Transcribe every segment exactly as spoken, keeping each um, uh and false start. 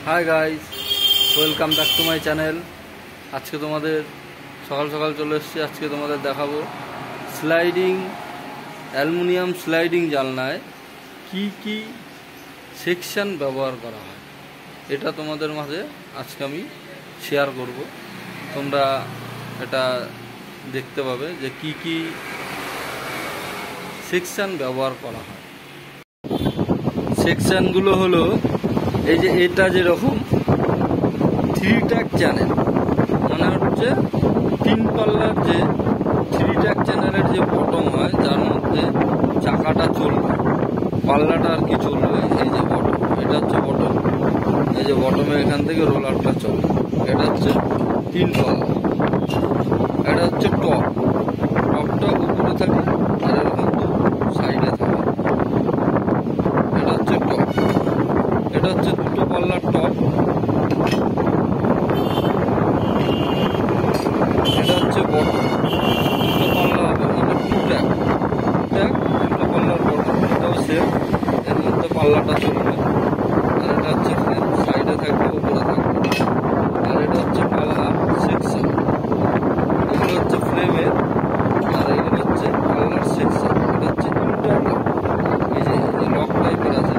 Hi guys, welcome back to my channel. आज के तुम्हारे सकाल सकाल चले एसेছি। आज के तुम्हारे देखाबो स्लाइडिंग অ্যালুমিনিয়াম স্লাইডিং জানলায় কি কি সেকশন ব্যবহার করা হয়, এটা তোমাদের মাঝে আজকে আমি শেয়ার করব। তোমরা এটা দেখতে পাবে যে কি কি সেকশন ব্যবহার করা হয়। সেকশনগুলো হলো এই যে এটা যেরকম থ্রি ট্যাক চ্যানেল, মানে হচ্ছে তিন পাল্লার যে থ্রি ট্যাক চ্যানেলের যে বটম হয়, যার মধ্যে চাকাটা চলবে, পাল্লাটা আর কি চলবে। এই যে বটম, এটা হচ্ছে বটম। এই যে বটমে এখান থেকে রোলারটা চলে, এটা হচ্ছে তিন পাল্লা। এটা হচ্ছে টপ, টপটা উপরে থাকে আর এরকম সাইডে থাকে। এটা হচ্ছে টপ, এটা হচ্ছে দুটো পাল্লার টপ। এটা হচ্ছে বটম, দুটো পাল্লা হবে, মানে টু ট্যাক ট্যাক দুটো পাল্লার বটম। এটাও সেম, এর মধ্যে পাল্লাটা চলবে। আর এটা হচ্ছে ফ্রেম, সাইডে থাকবে, উপরে থাকবে। আর এটা হচ্ছে পাল্লা সেকশন, এগুলো হচ্ছে ফ্রেমের, আর এগুলো হচ্ছে পাল্লার সেকশন। এটা হচ্ছে ইন্টারলক। এই যে এই লক টাইপের আছে,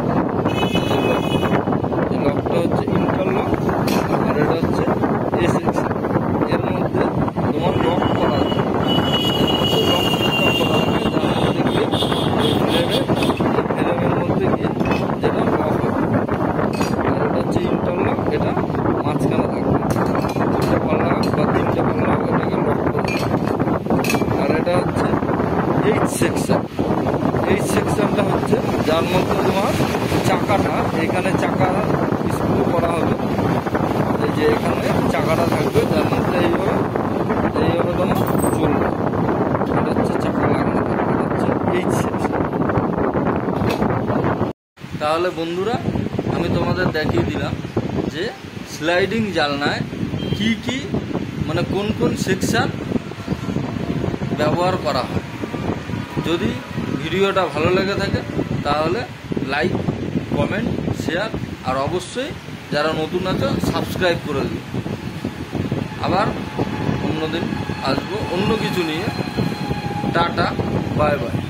এই লকটা হচ্ছে ইন্টারলক। আর এটা হচ্ছে এ সেকশন, এর মধ্যে তোমার লক করা আছে, এর মধ্যে লক সিস্টেম করা হবে, যার মধ্যে গিয়ে এই ফ্রেমে এই ফ্রেমের মধ্যে গিয়ে যেটা লক হবে। আর এটা হচ্ছে ইন্টারলক, এটা মাঝখানে থাকবে, দুটো পাল্লা বা তিনটে পাল্লা এটাকে লক করবে। আর এটা হচ্ছে এইচ সেকশন। এইচ সেকশনটা হচ্ছে যার মধ্যে তোমার চাকাটা, এখানে চাকা স্ক্রু করা হবে। এই যে এখানে চাকাটা থাকবে, যার মধ্যে এইভাবে এইভাবে তোমার চলবে। এটা হচ্ছে চাকা লাগানো থাকবে, এটা হচ্ছে এইচ সেকশন। তাহলে বন্ধুরা, আমি তোমাদের দেখিয়ে দিলাম যে স্লাইডিং জানলায় কি কি, মানে কোন কোন সেকশন ব্যবহার করা হয়। যদি ভিডিওটা ভালো লেগে থাকে তাহলে লাইক, কমেন্ট, শেয়ার, আর অবশ্যই যারা নতুন আছে সাবস্ক্রাইব করে দিন। আবার অন্যদিন আসবো অন্য কিছু নিয়ে। Tata, bye by.